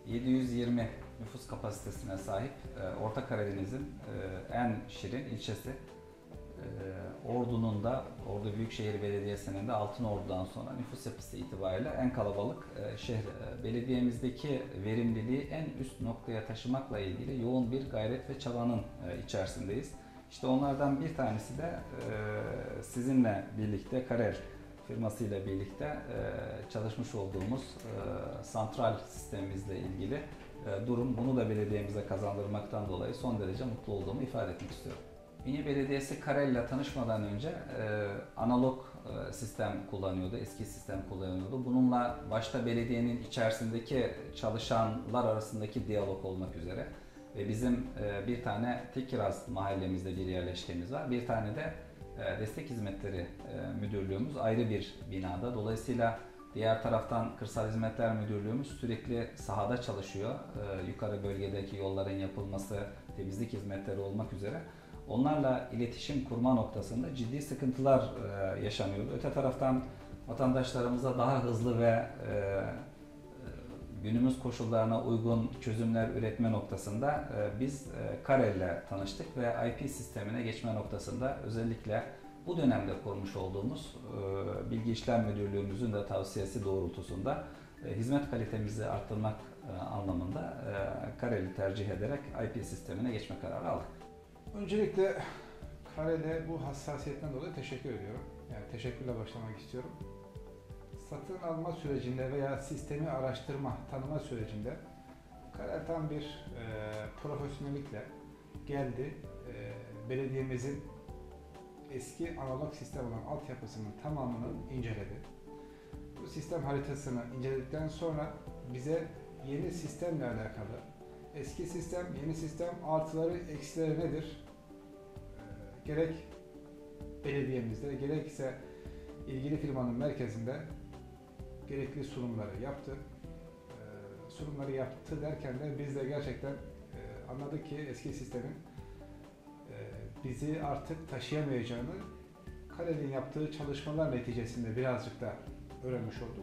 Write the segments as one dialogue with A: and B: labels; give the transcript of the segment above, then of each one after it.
A: 720 nüfus kapasitesine sahip Orta Karadeniz'in en şirin ilçesi. Ordu'nun da, Ordu Büyükşehir Belediyesi'nin de Altınordu'dan sonra nüfus yapısı itibariyle en kalabalık şehir. Belediyemizdeki verimliliği en üst noktaya taşımakla ilgili yoğun bir gayret ve çabanın içerisindeyiz. İşte onlardan bir tanesi de sizinle birlikte, Karel firmasıyla birlikte çalışmış olduğumuz santral sistemimizle ilgili durum. Bunu da belediyemize kazandırmaktan dolayı son derece mutlu olduğumu ifade etmek istiyorum. Ünye Belediyesi Karel ile tanışmadan önce analog sistem kullanıyordu, eski sistem kullanıyordu. Bununla başta belediyenin içerisindeki çalışanlar arasındaki diyalog olmak üzere ve bizim bir tane Tekiraz mahallemizde bir yerleşkemiz var. Bir tane de Destek Hizmetleri Müdürlüğümüz ayrı bir binada. Dolayısıyla diğer taraftan Kırsal Hizmetler Müdürlüğümüz sürekli sahada çalışıyor. Yukarı bölgedeki yolların yapılması, temizlik hizmetleri olmak üzere. Onlarla iletişim kurma noktasında ciddi sıkıntılar yaşanıyordu. Öte taraftan vatandaşlarımıza daha hızlı ve günümüz koşullarına uygun çözümler üretme noktasında biz Karel'le tanıştık ve IP sistemine geçme noktasında özellikle bu dönemde kurmuş olduğumuz Bilgi İşlem Müdürlüğümüzün de tavsiyesi doğrultusunda hizmet kalitemizi arttırmak anlamında Karel'i tercih ederek IP sistemine geçme kararı aldık.
B: Öncelikle Karel'e bu hassasiyetten dolayı teşekkür ediyorum. Yani teşekkürle başlamak istiyorum. Satın alma sürecinde veya sistemi araştırma, tanıma sürecinde Karel tam bir profesyonellikle geldi. Belediyemizin eski analog sistem olan altyapısının tamamını inceledi. Bu sistem haritasını inceledikten sonra bize yeni sistemle alakalı eski sistem, yeni sistem artıları, eksileri nedir? Gerek belediyemizde, gerekse ilgili firmanın merkezinde gerekli sunumları yaptı. Sunumları yaptı derken de biz de gerçekten anladık ki eski sistemin bizi artık taşıyamayacağını Karel'in yaptığı çalışmalar neticesinde birazcık da öğrenmiş olduk.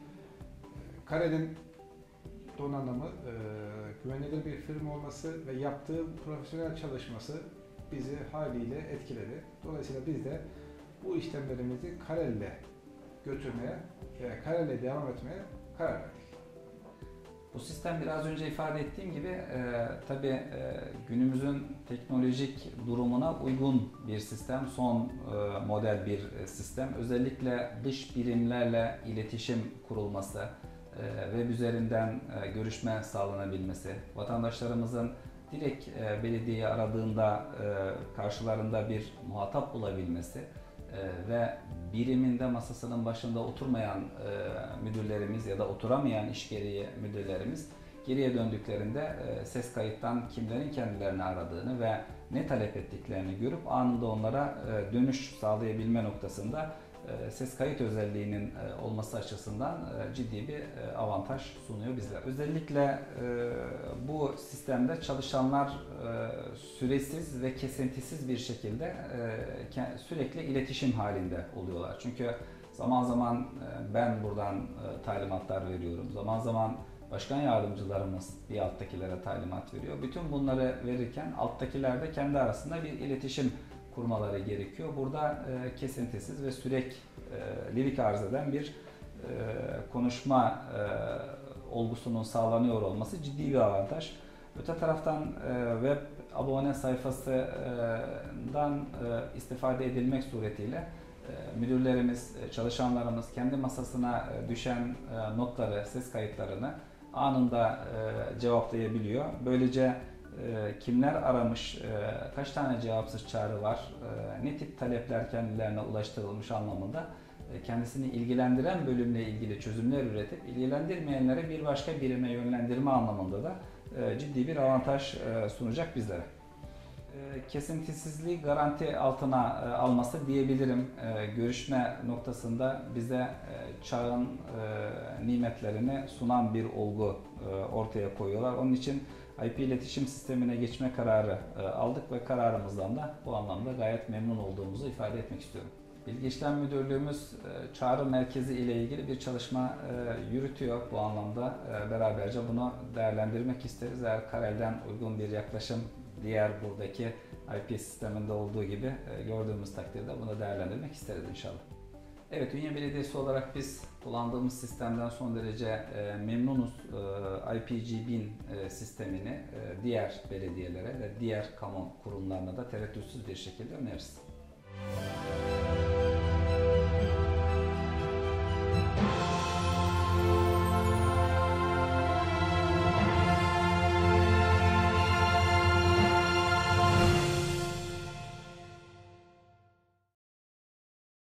B: Karel'in donanımı, güvenilir bir firma olması ve yaptığı profesyonel çalışması bizi haliyle etkiledi. Dolayısıyla biz de bu işlemlerimizi Karel'le götürmeye ve Karel'le devam etmeye karar verdik.
A: Bu sistem biraz önce ifade ettiğim gibi tabii günümüzün teknolojik durumuna uygun bir sistem, son model bir sistem. Özellikle dış birimlerle iletişim kurulması, web üzerinden görüşme sağlanabilmesi, vatandaşlarımızın direkt belediyeyi aradığında karşılarında bir muhatap bulabilmesi ve biriminde masasının başında oturmayan müdürlerimiz ya da oturamayan iş gereği müdürlerimiz geriye döndüklerinde ses kayıttan kimlerin kendilerini aradığını ve ne talep ettiklerini görüp anında onlara dönüş sağlayabilme noktasında ses kayıt özelliğinin olması açısından ciddi bir avantaj sunuyor bizlere. Özellikle bu sistemde çalışanlar süresiz ve kesintisiz bir şekilde sürekli iletişim halinde oluyorlar. Çünkü zaman zaman ben buradan talimatlar veriyorum, zaman zaman başkan yardımcılarımız bir alttakilere talimat veriyor. Bütün bunları verirken alttakiler de kendi arasında bir iletişim kurmaları gerekiyor. Burada kesintisiz ve süreklilik arz eden bir konuşma olgusunun sağlanıyor olması ciddi bir avantaj. Öte taraftan web abone sayfasından istifade edilmek suretiyle müdürlerimiz, çalışanlarımız kendi masasına düşen notları, ses kayıtlarını anında cevaplayabiliyor. Böylece kimler aramış, kaç tane cevapsız çağrı var, ne tip talepler kendilerine ulaştırılmış anlamında kendisini ilgilendiren bölümle ilgili çözümler üretip ilgilendirmeyenlere bir başka birime yönlendirme anlamında da ciddi bir avantaj sunacak bizlere. Kesintisizliği garanti altına alması diyebilirim. Görüşme noktasında bize çağın nimetlerini sunan bir olgu ortaya koyuyorlar. Onun için IP iletişim sistemine geçme kararı aldık ve kararımızdan da bu anlamda gayet memnun olduğumuzu ifade etmek istiyorum. Bilgi İşlem Müdürlüğümüz çağrı merkezi ile ilgili bir çalışma yürütüyor bu anlamda. Beraberce bunu değerlendirmek isteriz. Eğer Karel'den uygun bir yaklaşım diğer buradaki IP sisteminde olduğu gibi gördüğümüz takdirde bunu değerlendirmek isteriz inşallah. Evet, Ünye Belediyesi olarak biz kullandığımız sistemden son derece memnunuz. IPG1000 sistemini diğer belediyelere ve diğer kamu kurumlarına da tereddütsüz bir şekilde öneririz.